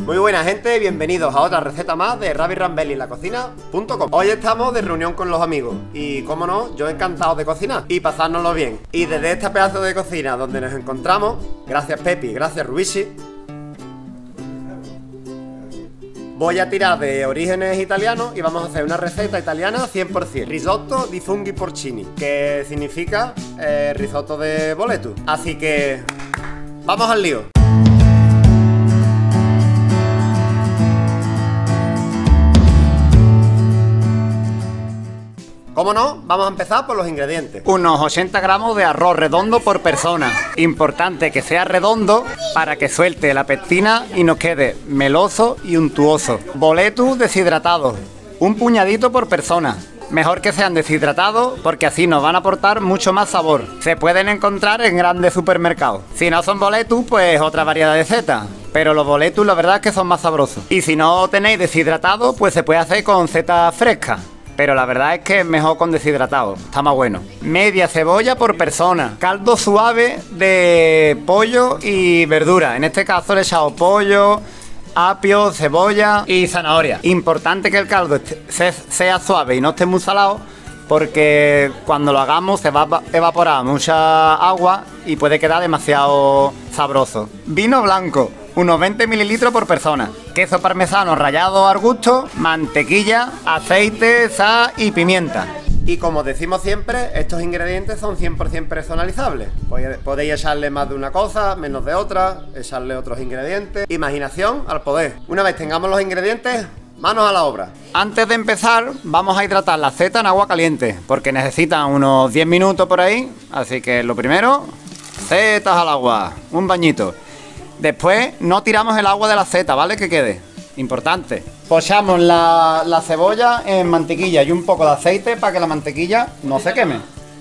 Muy buena gente, bienvenidos a otra receta más de ravirambelilacocina.com. Hoy estamos de reunión con los amigos y, como no, yo encantado de cocinar y pasárnoslo bien. Y desde este pedazo de cocina donde nos encontramos, gracias Pepi, gracias Rubici, voy a tirar de orígenes italianos y vamos a hacer una receta italiana 100%. Risotto di funghi porcini, que significa risotto de boletus. Así que vamos al lío. Como no, vamos a empezar por los ingredientes. Unos 80 gramos de arroz redondo por persona. Importante que sea redondo para que suelte la pectina y nos quede meloso y untuoso. Boletus deshidratados, un puñadito por persona. Mejor que sean deshidratados porque así nos van a aportar mucho más sabor. Se pueden encontrar en grandes supermercados. Si no son boletus, pues otra variedad de setas. Pero los boletus la verdad es que son más sabrosos. Y si no tenéis deshidratado, pues se puede hacer con setas frescas. Pero la verdad es que es mejor con deshidratado, está más bueno. Media cebolla por persona. Caldo suave de pollo y verdura. En este caso le he echado pollo, apio, cebolla y zanahoria. Importante que el caldo sea suave y no esté muy salado, porque cuando lo hagamos se va a evaporar mucha agua y puede quedar demasiado sabroso. Vino blanco, unos 20 mililitros por persona. Queso parmesano rallado al gusto, mantequilla, aceite, sal y pimienta. Y como decimos siempre, estos ingredientes son 100% personalizables. Podéis echarle más de una cosa, menos de otra, echarle otros ingredientes. Imaginación al poder. Una vez tengamos los ingredientes, manos a la obra. Antes de empezar, vamos a hidratar la seta en agua caliente, porque necesitan unos 10 minutos por ahí. Así que lo primero, setas al agua, un bañito. Después no tiramos el agua de la seta, ¿vale? Que quede. Importante. Pochamos la cebolla en mantequilla y un poco de aceite para que la mantequilla no se queme.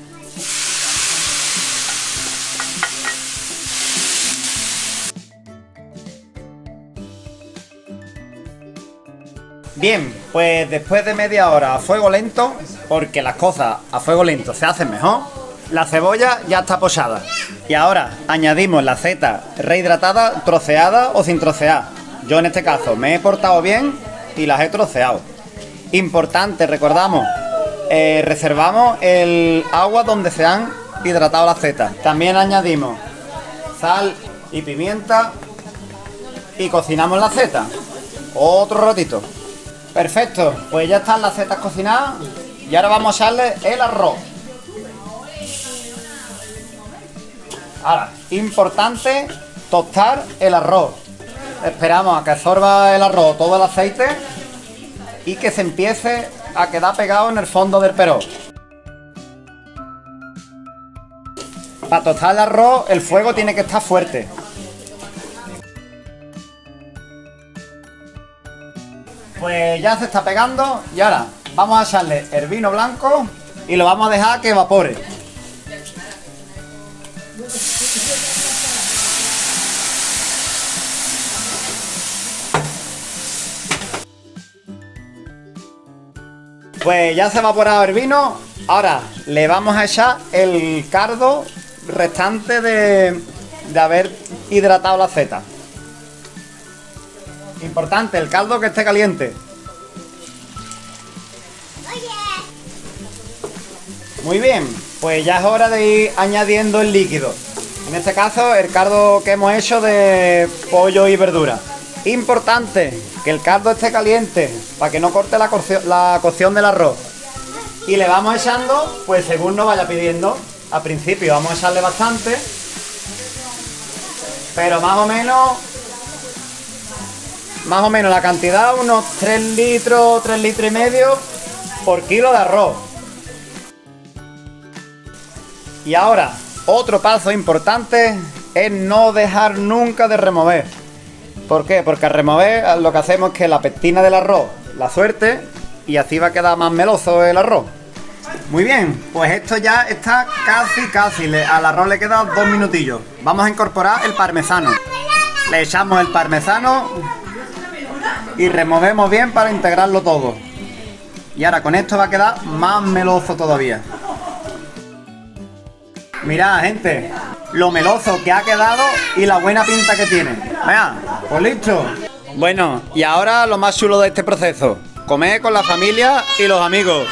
Bien, pues después de media hora a fuego lento, porque las cosas a fuego lento se hacen mejor, la cebolla ya está pochada. Y ahora añadimos la seta rehidratada, troceada o sin trocear. Yo en este caso me he portado bien y las he troceado. Importante, recordamos, reservamos el agua donde se han hidratado las setas. También añadimos sal y pimienta y cocinamos la seta otro ratito. Perfecto, pues ya están las setas cocinadas y ahora vamos a echarle el arroz. Ahora, importante tostar el arroz. Esperamos a que absorba el arroz todo el aceite y que se empiece a quedar pegado en el fondo del perol. Para tostar el arroz el fuego tiene que estar fuerte. Pues ya se está pegando y ahora vamos a echarle el vino blanco y lo vamos a dejar que evapore. Pues ya se ha evaporado el vino. Ahora le vamos a echar el caldo restante de haber hidratado la seta. Importante, el caldo que esté caliente. Muy bien, pues ya es hora de ir añadiendo el líquido. En este caso el caldo que hemos hecho de pollo y verdura. Importante que el caldo esté caliente para que no corte la cocción del arroz. Y le vamos echando pues según nos vaya pidiendo. Al principio vamos a echarle bastante, pero más o menos la cantidad, unos 3 litros y medio por kilo de arroz. Y ahora otro paso importante es no dejar nunca de remover. ¿Por qué? Porque al remover lo que hacemos es que la pectina del arroz la suelte y así va a quedar más meloso el arroz. Muy bien, pues esto ya está casi. Al arroz le quedan 2 minutillos. Vamos a incorporar el parmesano. Le echamos el parmesano y removemos bien para integrarlo todo. Y ahora con esto va a quedar más meloso todavía. Mirad, gente, lo meloso que ha quedado y la buena pinta que tiene. Vean, pues listo. Bueno, y ahora lo más chulo de este proceso, comer con la familia y los amigos.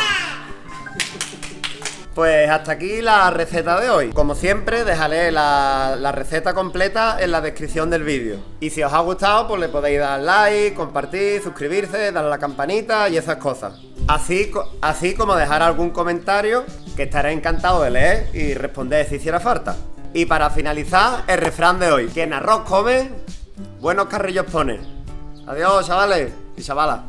Pues hasta aquí la receta de hoy. Como siempre, dejaré la receta completa en la descripción del vídeo. Y si os ha gustado, pues le podéis dar like, compartir, suscribirse, darle a la campanita y esas cosas. Así como dejar algún comentario que estaré encantado de leer y responder si hiciera falta. Y para finalizar, el refrán de hoy: quien arroz come, buenos carrillos pone. Adiós, chavales y chavalas.